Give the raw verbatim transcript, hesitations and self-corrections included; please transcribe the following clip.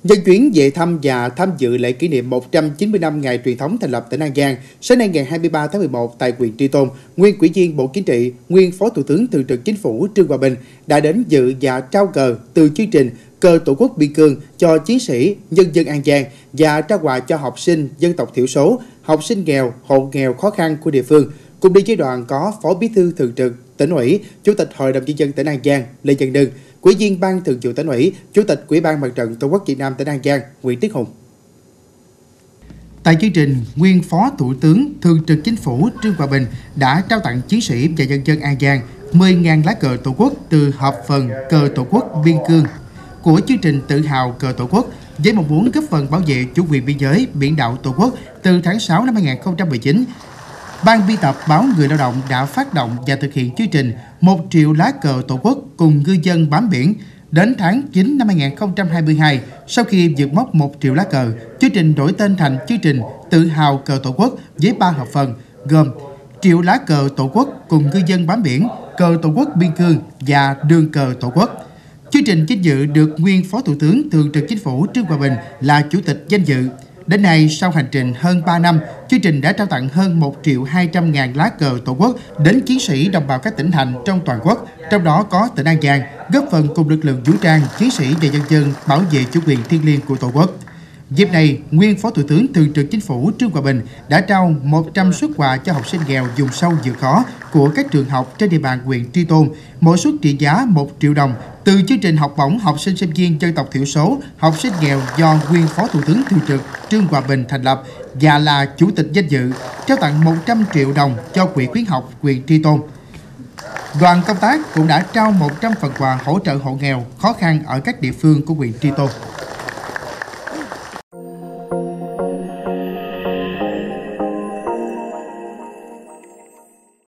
Nhân chuyến về thăm và tham dự lễ kỷ niệm một trăm chín mươi năm ngày truyền thống thành lập tỉnh An Giang, sáng nay ngày hai mươi ba tháng mười một tại huyện Tri Tôn, nguyên Ủy viên Bộ Chính trị, nguyên Phó Thủ tướng Thường trực Chính phủ Trương Hòa Bình đã đến dự và trao cờ từ chương trình Cờ Tổ quốc biên cương cho chiến sĩ nhân dân An Giang và trao quà cho học sinh dân tộc thiểu số, học sinh nghèo, hộ nghèo khó khăn của địa phương. Cùng đi với đoàn có Phó Bí thư Thường trực Tỉnh ủy, Chủ tịch Hội đồng Nhân dân tỉnh An Giang Lê Văn Nưng, Ủy viên Ban Thường vụ Tỉnh ủy, Chủ tịch Ủy ban Mặt trận Tổ quốc Việt Nam tỉnh An Giang Nguyễn Tiến Hùng. Tại chương trình, nguyên Phó Thủ tướng Thường trực Chính phủ Trương Hòa Bình đã trao tặng chiến sĩ và nhân dân An Giang mười nghìn lá cờ Tổ quốc từ hợp phần Cờ Tổ quốc biên cương của chương trình Tự hào Cờ Tổ quốc với mong muốn góp phần bảo vệ chủ quyền biên giới, biển đảo Tổ quốc. Từ tháng sáu năm hai nghìn không trăm mười chín, Ban biên tập báo Người Lao động đã phát động và thực hiện chương trình một triệu lá cờ Tổ quốc cùng ngư dân bám biển. Đến tháng chín năm hai nghìn không trăm hai mươi hai, sau khi vượt mốc một triệu lá cờ, chương trình đổi tên thành chương trình Tự hào Cờ Tổ quốc với ba hợp phần gồm triệu lá cờ Tổ quốc cùng ngư dân bám biển, cờ Tổ quốc biên cương và đường cờ Tổ quốc. Chương trình vinh dự được nguyên Phó Thủ tướng Thường trực Chính phủ Trương Hòa Bình là Chủ tịch danh dự. Đến nay, sau hành trình hơn ba năm, chương trình đã trao tặng hơn một triệu hai trăm ngàn lá cờ Tổ quốc đến chiến sĩ đồng bào các tỉnh thành trong toàn quốc, trong đó có tỉnh An Giang, góp phần cùng lực lượng vũ trang, chiến sĩ và nhân dân bảo vệ chủ quyền thiêng liêng của Tổ quốc. Dịp này, nguyên Phó Thủ tướng Thường trực Chính phủ Trương Hòa Bình đã trao một trăm suất quà cho học sinh nghèo vùng sâu vượt khó của các trường học trên địa bàn huyện Tri Tôn, mỗi suất trị giá một triệu đồng từ chương trình học bổng học sinh sinh viên dân tộc thiểu số, học sinh nghèo do nguyên Phó Thủ tướng Thường trực Trương Hòa Bình thành lập và là Chủ tịch danh dự, trao tặng một trăm triệu đồng cho Quỹ khuyến học huyện Tri Tôn. Đoàn công tác cũng đã trao một trăm phần quà hỗ trợ hộ nghèo khó khăn ở các địa phương của huyện Tri Tôn.